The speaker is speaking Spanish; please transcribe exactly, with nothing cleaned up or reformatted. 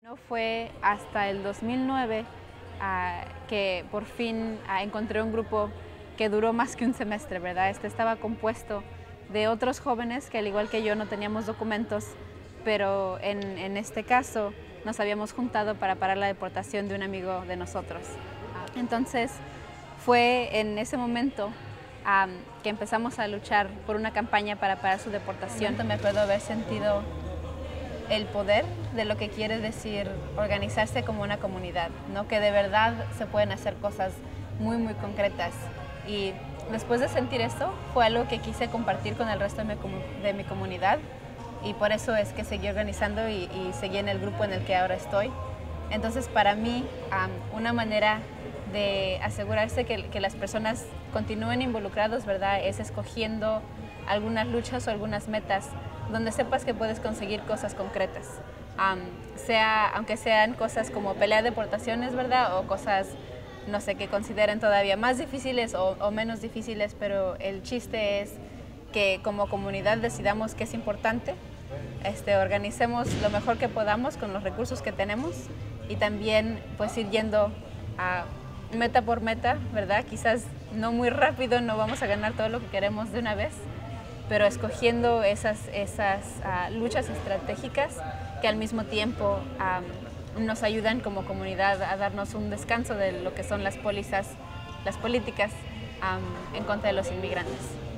No fue hasta el dos mil nueve uh, que por fin uh, encontré un grupo que duró más que un semestre, ¿verdad? Este estaba compuesto de otros jóvenes que al igual que yo no teníamos documentos, pero en, en este caso nos habíamos juntado para parar la deportación de un amigo de nosotros. Uh, entonces fue en ese momento um, que empezamos a luchar por una campaña para parar su deportación. Me acuerdo haber sentido el poder de lo que quiere decir organizarse como una comunidad, ¿no? Que de verdad se pueden hacer cosas muy, muy concretas. Y después de sentir esto, fue algo que quise compartir con el resto de mi, de mi comunidad, y por eso es que seguí organizando y, y seguí en el grupo en el que ahora estoy. Entonces, para mí, um, una manera de asegurarse que, que las personas continúen involucrados, ¿verdad?, es escogiendo algunas luchas o algunas metas donde sepas que puedes conseguir cosas concretas, um, sea, aunque sean cosas como pelear deportaciones, ¿verdad?, o cosas, no sé, que consideren todavía más difíciles o, o menos difíciles, pero el chiste es que como comunidad decidamos que es importante, este, organicemos lo mejor que podamos con los recursos que tenemos y también pues ir yendo a meta por meta, ¿verdad? Quizás no muy rápido, no vamos a ganar todo lo que queremos de una vez, pero escogiendo esas, esas uh, luchas estratégicas que al mismo tiempo um, nos ayudan como comunidad a darnos un descanso de lo que son las pólizas, las políticas um, en contra de los inmigrantes.